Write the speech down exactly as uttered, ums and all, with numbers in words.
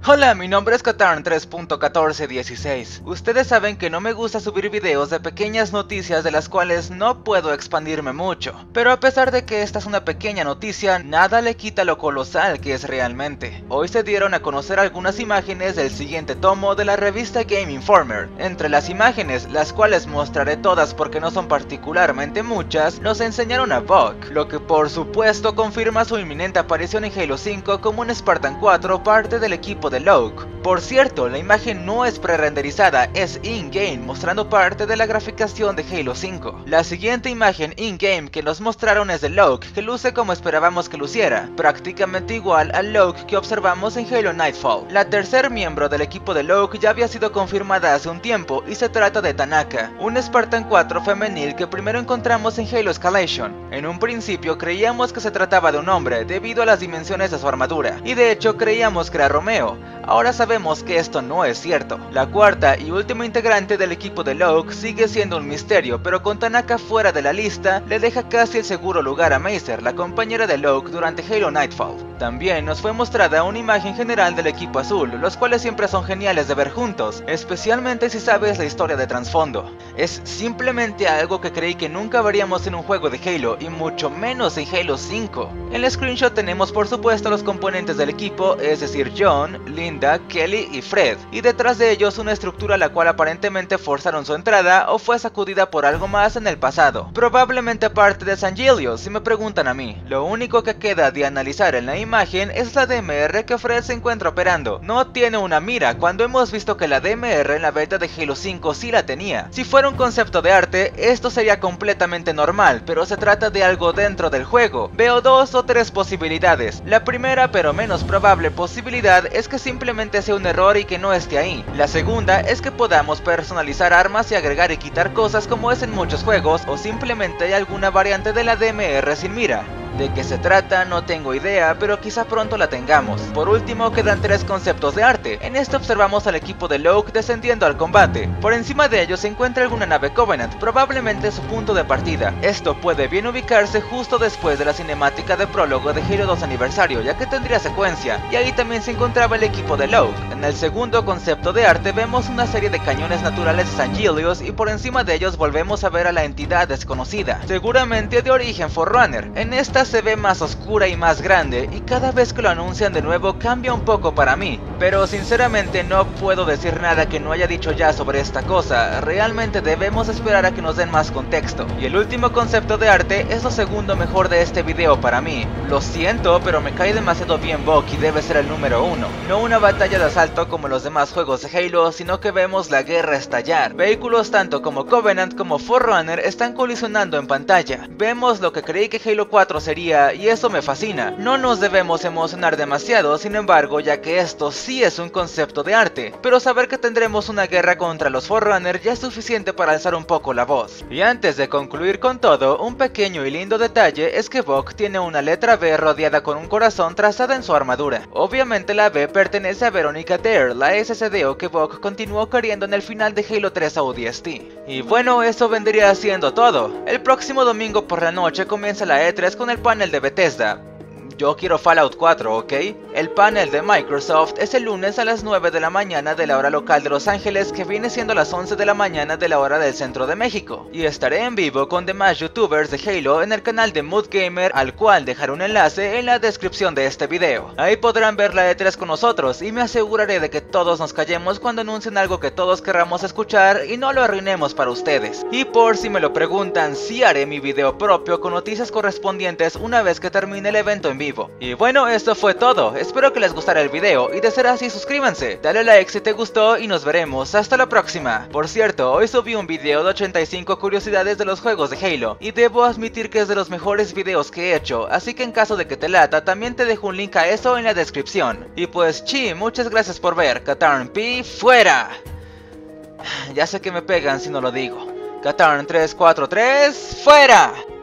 Hola, mi nombre es Katarn tres punto catorce dieciséis. Ustedes saben que no me gusta subir videos de pequeñas noticias de las cuales no puedo expandirme mucho. Pero a pesar de que esta es una pequeña noticia, nada le quita lo colosal que es realmente. Hoy se dieron a conocer algunas imágenes del siguiente tomo de la revista Game Informer. Entre las imágenes, las cuales mostraré todas porque no son particularmente muchas, nos enseñaron a Buck, lo que por supuesto confirma su inminente aparición en Halo cinco como un Spartan cuatro, parte del equipo de Locke. Por cierto, la imagen no es pre-renderizada, es in-game, mostrando parte de la graficación de Halo cinco. La siguiente imagen in-game que nos mostraron es de Locke, que luce como esperábamos que luciera, prácticamente igual al Locke que observamos en Halo Nightfall. La tercer miembro del equipo de Locke ya había sido confirmada hace un tiempo y se trata de Tanaka, un Spartan cuatro femenil que primero encontramos en Halo Escalation. En un principio creíamos que se trataba de un hombre debido a las dimensiones de su armadura, y de hecho creíamos que era Romeo. Ahora sabemos que esto no es cierto. La cuarta y última integrante del equipo de Locke sigue siendo un misterio, pero con Tanaka fuera de la lista, le deja casi el seguro lugar a Macer, la compañera de Locke durante Halo Nightfall. También nos fue mostrada una imagen general del equipo azul, los cuales siempre son geniales de ver juntos, especialmente si sabes la historia de trasfondo. Es simplemente algo que creí que nunca veríamos en un juego de Halo, y mucho menos en Halo cinco. En el screenshot tenemos por supuesto los componentes del equipo, es decir, John, Linda, Kelly y Fred, y detrás de ellos una estructura la cual aparentemente forzaron su entrada o fue sacudida por algo más en el pasado, probablemente parte de San Giulio si me preguntan a mí. Lo único que queda de analizar en la imagen es la D M R que Fred se encuentra operando. No tiene una mira cuando hemos visto que la D M R en la beta de Halo cinco sí la tenía. Si fuera un concepto de arte, esto sería completamente normal, pero se trata de algo dentro del juego. Veo dos o tres posibilidades. La primera, pero menos probable posibilidad, es que simplemente sea un error y que no esté ahí. La segunda es que podamos personalizar armas y agregar y quitar cosas como es en muchos juegos, o simplemente hay alguna variante de la D M R sin mira. ¿De qué se trata? No tengo idea, pero quizá pronto la tengamos. Por último, quedan tres conceptos de arte. En este observamos al equipo de Locke descendiendo al combate. Por encima de ellos se encuentra alguna nave Covenant, probablemente su punto de partida. Esto puede bien ubicarse justo después de la cinemática de prólogo de Halo dos aniversario, ya que tendría secuencia, y ahí también se encontraba el equipo de Locke. En el segundo concepto de arte vemos una serie de cañones naturales de San Giulio, y por encima de ellos volvemos a ver a la entidad desconocida, seguramente de origen Forerunner. En esta se ve más oscura y más grande, y cada vez que lo anuncian de nuevo cambia un poco para mí, pero sinceramente no puedo decir nada que no haya dicho ya sobre esta cosa. Realmente debemos esperar a que nos den más contexto. Y el último concepto de arte es lo segundo mejor de este video para mí. Lo siento, pero me cae demasiado bien Buck y debe ser el número uno. No una batalla de asalto como los demás juegos de Halo, sino que vemos la guerra estallar. Vehículos tanto como Covenant como Forerunner están colisionando en pantalla. Vemos lo que creí que Halo cuatro sería, y eso me fascina. No nos debemos emocionar demasiado, sin embargo, ya que esto sí es un concepto de arte, pero saber que tendremos una guerra contra los Forerunner ya es suficiente para alzar un poco la voz. Y antes de concluir con todo, un pequeño y lindo detalle es que Buck tiene una letra V rodeada con un corazón trazada en su armadura. Obviamente la V pertenece a Veronica Dare, la S C D O que Buck continuó queriendo en el final de Halo tres O D S T. Y bueno, eso vendría siendo todo. El próximo domingo por la noche comienza la E tres con el panel de Bethesda. Yo quiero Fallout cuatro, ¿ok? El panel de Microsoft es el lunes a las nueve de la mañana de la hora local de Los Ángeles, que viene siendo las once de la mañana de la hora del centro de México. Y estaré en vivo con demás youtubers de Halo en el canal de Mood Gamer, al cual dejaré un enlace en la descripción de este video. Ahí podrán ver la E tres con nosotros, y me aseguraré de que todos nos callemos cuando anuncien algo que todos querramos escuchar y no lo arruinemos para ustedes. Y por si me lo preguntan, sí haré mi video propio con noticias correspondientes una vez que termine el evento en vivo. Y bueno, esto fue todo. Espero que les gustara el video, y de ser así suscríbanse, dale like si te gustó y nos veremos hasta la próxima. Por cierto, hoy subí un video de ochenta y cinco curiosidades de los juegos de Halo, y debo admitir que es de los mejores videos que he hecho, así que en caso de que te lata también te dejo un link a eso en la descripción. Y pues chi, muchas gracias por ver. Katarn P fuera. Ya sé que me pegan si no lo digo. Katarn tres cuatro tres fuera.